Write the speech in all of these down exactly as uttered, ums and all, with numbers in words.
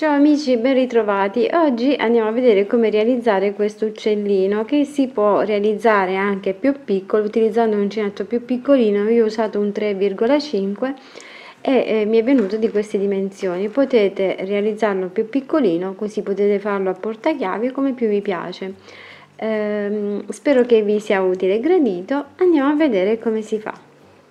Ciao amici, ben ritrovati. Oggi andiamo a vedere come realizzare questo uccellino che si può realizzare anche più piccolo utilizzando un uncinetto più piccolino. Io ho usato un tre virgola cinque e eh, mi è venuto di queste dimensioni. Potete realizzarlo più piccolino, così potete farlo a portachiavi come più vi piace. Ehm, spero che vi sia utile e gradito. Andiamo a vedere come si fa.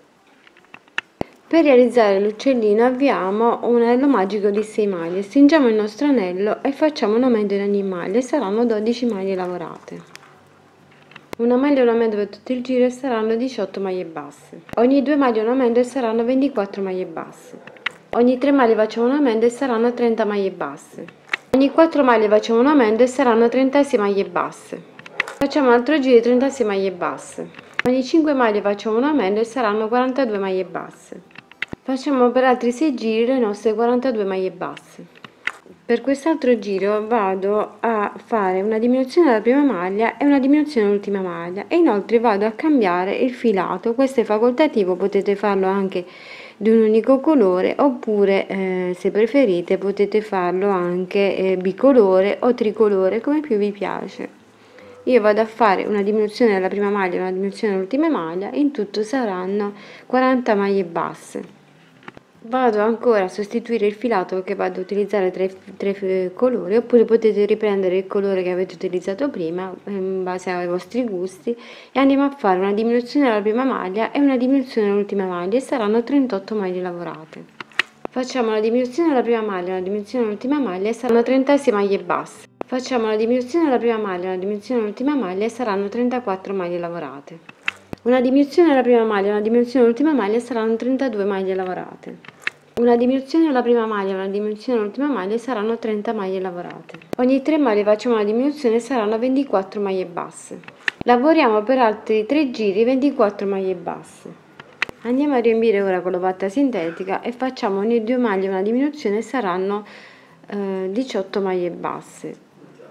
Per realizzare l'uccellino avviamo un anello magico di sei maglie, stringiamo il nostro anello e facciamo un aumento in ogni maglia, saranno dodici maglie lavorate. Una maglia e un aumento per tutto il giro e saranno diciotto maglie basse. Ogni due maglie un aumento e saranno ventiquattro maglie basse. Ogni tre maglie facciamo un aumento e saranno trenta maglie basse. Ogni quattro maglie facciamo un aumento e saranno trentasei maglie basse. Facciamo un altro giro di trentasei maglie basse. Ogni cinque maglie facciamo un aumento e saranno quarantadue maglie basse. Facciamo per altri sei giri le nostre quarantadue maglie basse. Per quest'altro giro vado a fare una diminuzione della prima maglia e una diminuzione dell'ultima maglia e inoltre vado a cambiare il filato. Questo è facoltativo, potete farlo anche di un unico colore oppure eh, se preferite potete farlo anche eh, bicolore o tricolore, come più vi piace. Io vado a fare una diminuzione della prima maglia e una diminuzione dell'ultima maglia, in tutto saranno quaranta maglie basse. Vado ancora a sostituire il filato perché vado a utilizzare tre, tre colori, oppure potete riprendere il colore che avete utilizzato prima in base ai vostri gusti, e andiamo a fare una diminuzione della prima maglia e una diminuzione dell'ultima maglia e saranno trentotto maglie lavorate. Facciamo la diminuzione della prima maglia e una diminuzione dell'ultima maglia e saranno trentasei maglie basse. Facciamo la diminuzione della prima maglia e una diminuzione dell'ultima maglia e saranno trentaquattro maglie lavorate. Una diminuzione della prima maglia e una diminuzione dell'ultima maglia saranno trentadue maglie lavorate. Una diminuzione della prima maglia e una diminuzione dell'ultima maglia saranno trenta maglie lavorate. Ogni tre maglie facciamo una diminuzione e saranno ventiquattro maglie basse. Lavoriamo per altri tre giri ventiquattro maglie basse. Andiamo a riempire ora con l'ovatta sintetica e facciamo ogni due maglie una diminuzione e saranno eh, diciotto maglie basse.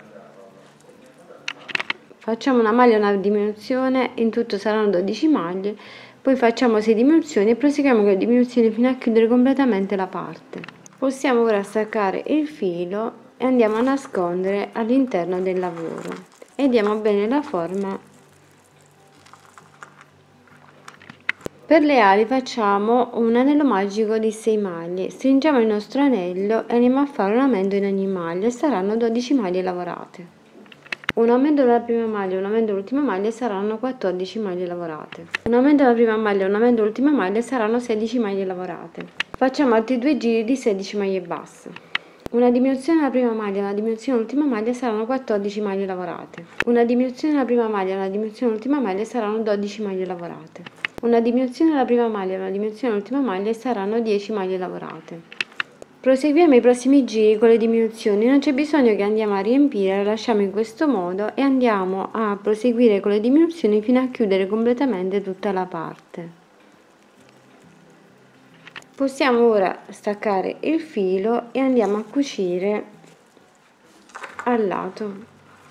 Facciamo una maglia e una diminuzione, in tutto saranno dodici maglie, poi facciamo sei diminuzioni e proseguiamo con le diminuzioni fino a chiudere completamente la parte. Possiamo ora staccare il filo e andiamo a nascondere all'interno del lavoro e diamo bene la forma. Per le ali facciamo un anello magico di sei maglie, stringiamo il nostro anello e andiamo a fare un aumento in ogni maglia e saranno dodici maglie lavorate. Un aumento della prima maglia e un aumento dell'ultima maglia saranno quattordici maglie lavorate. Un aumento della prima maglia e un aumento dell'ultima maglia saranno sedici maglie lavorate. Facciamo altri due giri di sedici maglie basse. Una diminuzione della prima maglia e una diminuzione dell'ultima maglia saranno quattordici maglie lavorate. Una diminuzione della prima maglia e una diminuzione dell'ultima maglia saranno dodici maglie lavorate. Una diminuzione della prima maglia e una diminuzione dell'ultima maglia saranno dieci maglie lavorate. Proseguiamo i prossimi giri con le diminuzioni, non c'è bisogno che andiamo a riempire, la lasciamo in questo modo e andiamo a proseguire con le diminuzioni fino a chiudere completamente tutta la parte. Possiamo ora staccare il filo e andiamo a cucire al lato.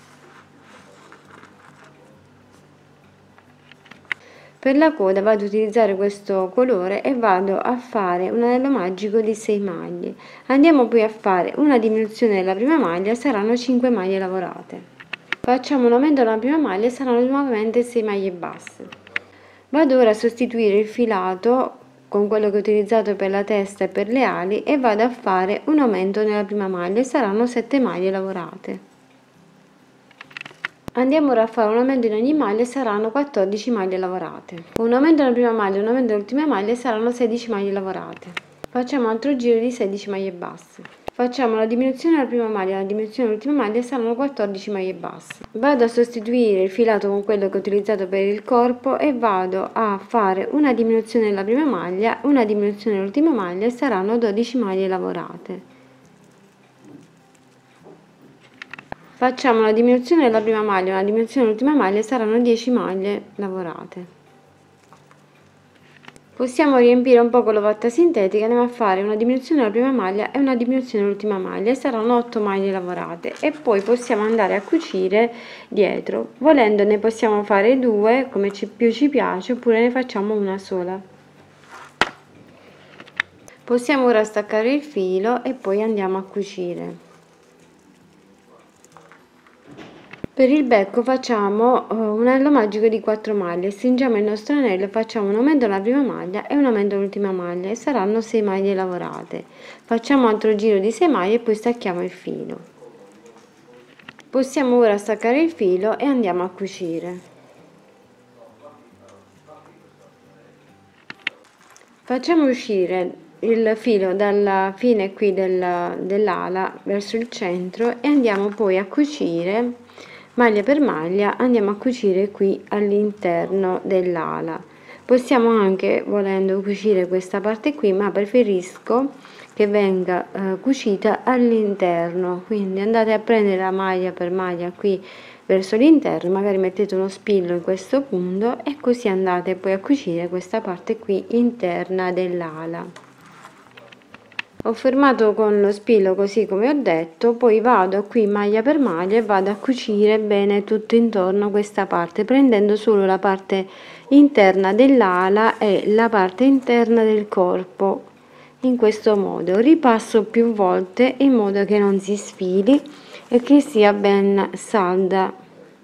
Per la coda vado ad utilizzare questo colore e vado a fare un anello magico di sei maglie. Andiamo poi a fare una diminuzione della prima maglia, saranno cinque maglie lavorate. Facciamo un aumento della prima maglia e saranno nuovamente sei maglie basse. Vado ora a sostituire il filato con quello che ho utilizzato per la testa e per le ali e vado a fare un aumento nella prima maglia e saranno sette maglie lavorate. Andiamo ora a fare un aumento in ogni maglia e saranno quattordici maglie lavorate. Un aumento nella prima maglia e un aumento nell'ultima maglia saranno sedici maglie lavorate. Facciamo un altro giro di sedici maglie basse. Facciamo la diminuzione della prima maglia e la diminuzione dell'ultima maglia e saranno quattordici maglie basse. Vado a sostituire il filato con quello che ho utilizzato per il corpo e vado a fare una diminuzione della prima maglia, una diminuzione dell'ultima maglia e saranno dodici maglie lavorate. Facciamo una diminuzione della prima maglia e una diminuzione dell'ultima maglia e saranno dieci maglie lavorate. Possiamo riempire un po' con l'ovatta sintetica, andiamo a fare una diminuzione della prima maglia e una diminuzione dell'ultima maglia e saranno otto maglie lavorate e poi possiamo andare a cucire dietro. Volendo ne possiamo fare due come ci, più ci piace, oppure ne facciamo una sola. Possiamo ora staccare il filo e poi andiamo a cucire. Per il becco facciamo un anello magico di quattro maglie, stringiamo il nostro anello, facciamo un aumento alla prima maglia e un aumento all'ultima maglia e saranno sei maglie lavorate. Facciamo altro giro di sei maglie e poi stacchiamo il filo. Possiamo ora staccare il filo e andiamo a cucire. Facciamo uscire il filo dalla fine qui del, dell'ala verso il centro e andiamo poi a cucire maglia per maglia, andiamo a cucire qui all'interno dell'ala. Possiamo anche, volendo, cucire questa parte qui, ma preferisco che venga eh, cucita all'interno, quindi andate a prendere la maglia per maglia qui verso l'interno, magari mettete uno spillo in questo punto e così andate poi a cucire questa parte qui interna dell'ala. Ho fermato con lo spillo così come ho detto, poi vado qui maglia per maglia e vado a cucire bene tutto intorno questa parte, prendendo solo la parte interna dell'ala e la parte interna del corpo. In questo modo ripasso più volte in modo che non si sfili e che sia ben salda.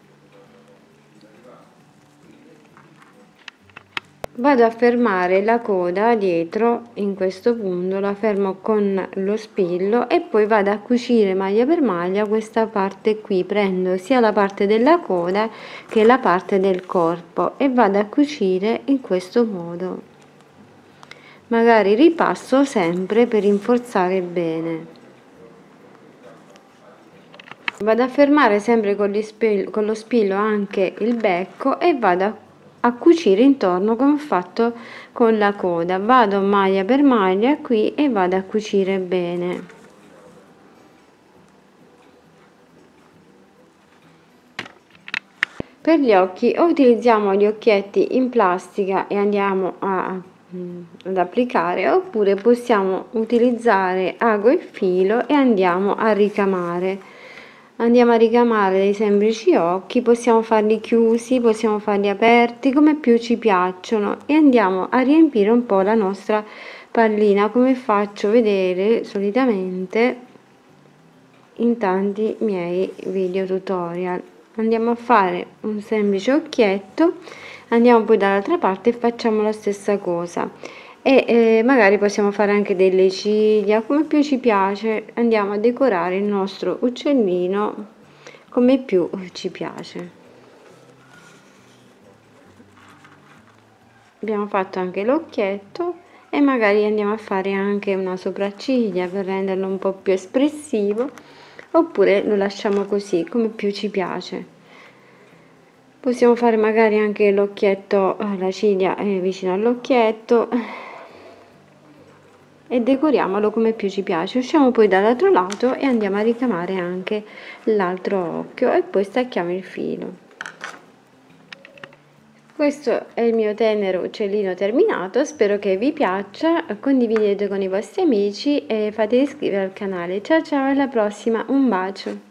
Vado a fermare la coda dietro, in questo punto la fermo con lo spillo e poi vado a cucire maglia per maglia questa parte qui, prendo sia la parte della coda che la parte del corpo e vado a cucire in questo modo. Magari ripasso sempre per rinforzare bene. Vado a fermare sempre con, spillo, con lo spillo anche il becco e vado a a cucire intorno come ho fatto con la coda. Vado maglia per maglia qui e vado a cucire bene. Per gli occhi o utilizziamo gli occhietti in plastica e andiamo a, ad applicare, oppure possiamo utilizzare ago e filo e andiamo a ricamare. Andiamo a ricamare dei semplici occhi, possiamo farli chiusi, possiamo farli aperti, come più ci piacciono, e andiamo a riempire un po' la nostra pallina, come faccio vedere solitamente in tanti miei video tutorial. Andiamo a fare un semplice occhietto, andiamo poi dall'altra parte e facciamo la stessa cosa. E eh, magari possiamo fare anche delle ciglia, come più ci piace, andiamo a decorare il nostro uccellino come più ci piace. Abbiamo fatto anche l'occhietto e magari andiamo a fare anche una sopracciglia per renderlo un po' più espressivo, oppure lo lasciamo così come più ci piace. Possiamo fare magari anche l'occhietto, la ciglia eh, vicino all'occhietto, e decoriamolo come più ci piace. Usciamo poi dall'altro lato e andiamo a ricamare anche l'altro occhio e poi stacchiamo il filo. Questo è il mio tenero uccellino terminato, spero che vi piaccia, condividete con i vostri amici e fate iscrivere al canale. Ciao ciao, alla prossima, un bacio!